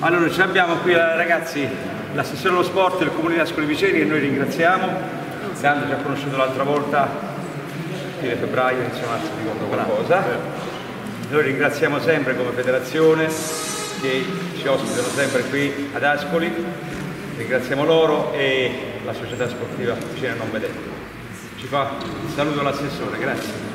Allora, ci abbiamo qui ragazzi l'assessore allo sport del Comune di Ascoli Piceni, che noi ringraziamo, Sandro ci ha conosciuto l'altra volta, fine febbraio, inizio marzo, mi ricordo qualcosa. Noi ringraziamo sempre come federazione che ci ospitano sempre qui ad Ascoli, ringraziamo loro e la società sportiva Picena Non Vedenti. Ci fa il saluto l'assessore, grazie.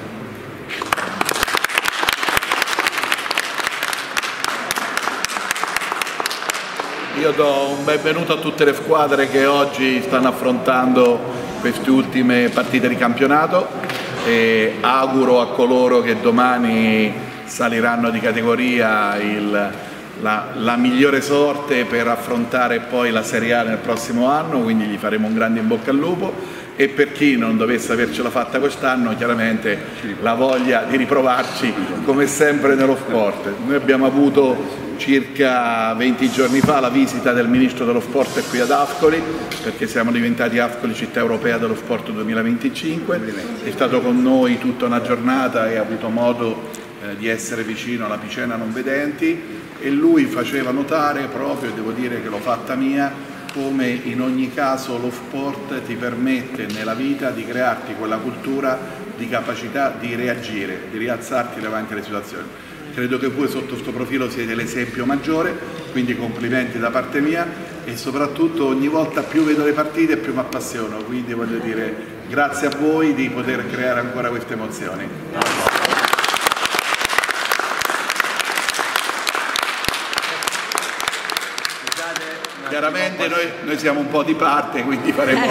Io do un benvenuto a tutte le squadre che oggi stanno affrontando queste ultime partite di campionato e auguro a coloro che domani saliranno di categoria la migliore sorte per affrontare poi la Serie A nel prossimo anno, quindi gli faremo un grande in bocca al lupo, e per chi non dovesse avercela fatta quest'anno chiaramente la voglia di riprovarci come sempre nello sport. Noi abbiamo avuto circa 20 giorni fa la visita del Ministro dello Sport qui ad Ascoli, perché siamo diventati Ascoli Città Europea dello Sport 2025, è stato con noi tutta una giornata e ha avuto modo di essere vicino alla Picena Non Vedenti, e lui faceva notare proprio, e devo dire che l'ho fatta mia, come in ogni caso lo sport ti permette nella vita di crearti quella cultura di capacità di reagire, di rialzarti davanti alle situazioni. Credo che voi sotto questo profilo siete l'esempio maggiore, quindi complimenti da parte mia, e soprattutto ogni volta più vedo le partite più mi appassiono, quindi voglio dire grazie a voi di poter creare ancora queste emozioni. Chiaramente noi siamo un po' di parte, quindi faremo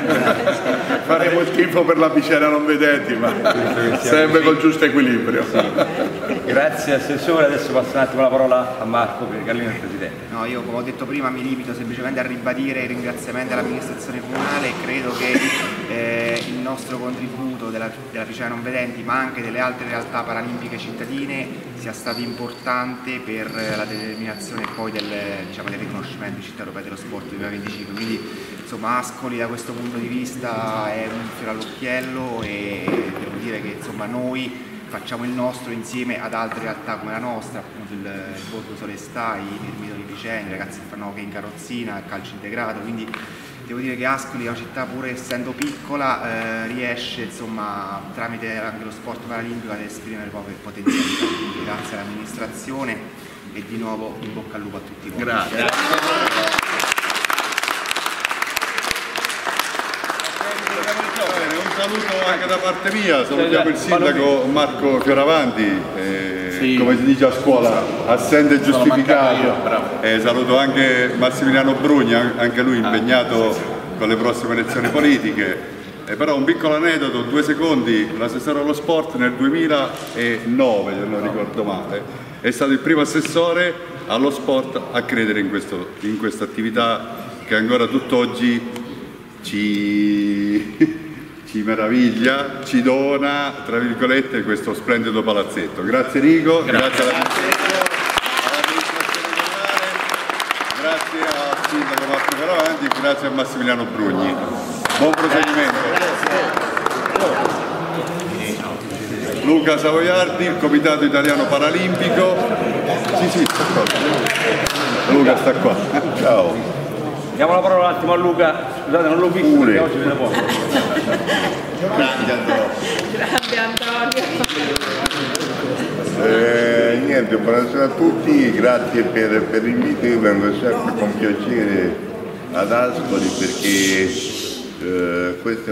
il tifo per la Picena Non Vedenti, ma sempre col giusto equilibrio. Grazie Assessore, adesso passo un attimo la parola a Marco Gallino, il Presidente. No, io come ho detto prima mi limito semplicemente a ribadire i ringraziamenti all'amministrazione comunale e credo che il nostro contributo della Picena Non Vedenti, ma anche delle altre realtà paralimpiche cittadine, sia stato importante per la determinazione poi del riconoscimento di Città Europea dello Sport 2025, quindi insomma Ascoli da questo punto di vista è un fiore all'occhiello e devo dire che insomma noi facciamo il nostro insieme ad altre realtà come la nostra, appunto il Borgo Solestà, i Mirmito di Piceni, i ragazzi che fanno hockey in carrozzina, calcio integrato, quindi devo dire che Ascoli è una città, pur essendo piccola, riesce insomma tramite anche lo sport paralimpico ad esprimere le proprie potenzialità, quindi grazie all'amministrazione e di nuovo in bocca al lupo a tutti voi. Grazie. Un saluto anche da parte mia, salutiamo il sindaco Marco Fioravanti, come si dice a scuola, assente e giustificato. Saluto anche Massimiliano Brugni, anche lui impegnato con le prossime elezioni politiche. Però un piccolo aneddoto, 2 secondi, l'assessore allo sport nel 2009, se non ricordo male, è stato il primo assessore allo sport a credere in questa attività che ancora tutt'oggi ci meraviglia, ci dona, tra virgolette, questo splendido palazzetto. Grazie Rico, grazie all'amministrazione comunale, grazie al sindaco Marco Fioravanti, grazie a Massimiliano Brugni. Buon proseguimento. Luca Savoiardi, il Comitato Italiano Paralimpico. Sì, sta qua. Luca sta qua. Ciao. Diamo la parola un attimo a Luca, scusate non l'ho visto perché oggi viene poco. Grande Antonio. Niente, buonasera a tutti, grazie per l'invito, io vengo sempre con piacere ad Ascoli perché questa è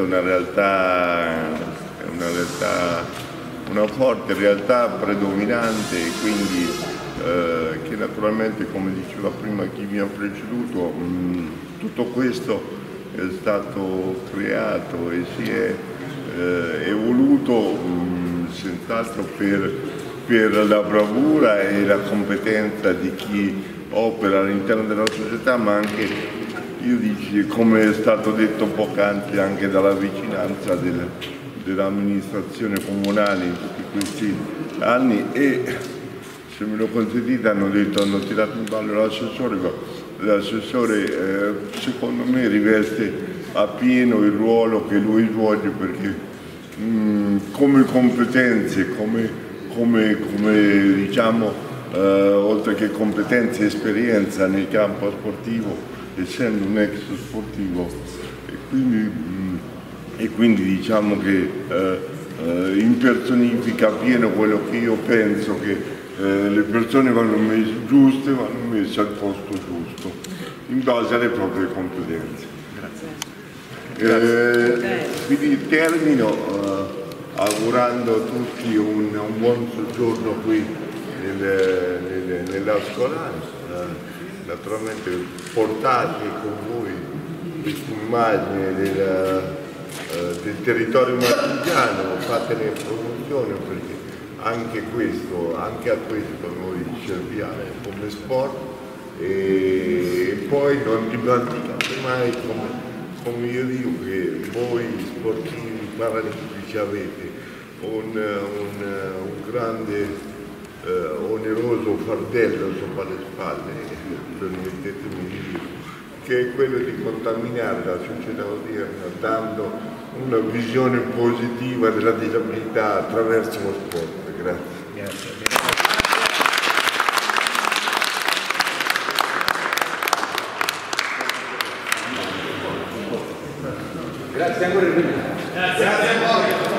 una forte realtà predominante, quindi che naturalmente, come diceva prima chi mi ha preceduto, tutto questo è stato creato e si è evoluto senz'altro per la bravura e la competenza di chi opera all'interno della società, ma anche, io dico, come è stato detto poc'anzi, anche dalla vicinanza dell'amministrazione comunale in tutti questi anni. E se me lo consentite, hanno tirato in ballo l'assessore, ma l'assessore secondo me riveste appieno il ruolo che lui svolge, perché come competenze, come diciamo oltre che competenze e esperienza nel campo sportivo, essendo un ex sportivo, e quindi diciamo che impersonifica pieno quello che io penso, che le persone vanno messe giuste, vanno messe al posto giusto, in base alle proprie competenze. Quindi termino augurando a tutti un buon soggiorno qui nella scuola. Naturalmente portate con voi questa immagine del territorio marchigiano, fatene promozione, perché anche a questo noi serviamo come sport, e poi non dimenticate mai, come io dico, che voi sportivi paralimpici avete un grande oneroso fardello sopra le spalle, permettetemi di dire, che è quello di contaminare la società odierna dando una visione positiva della disabilità attraverso lo sport. Grazie. Grazie ancora. Grazie a voi.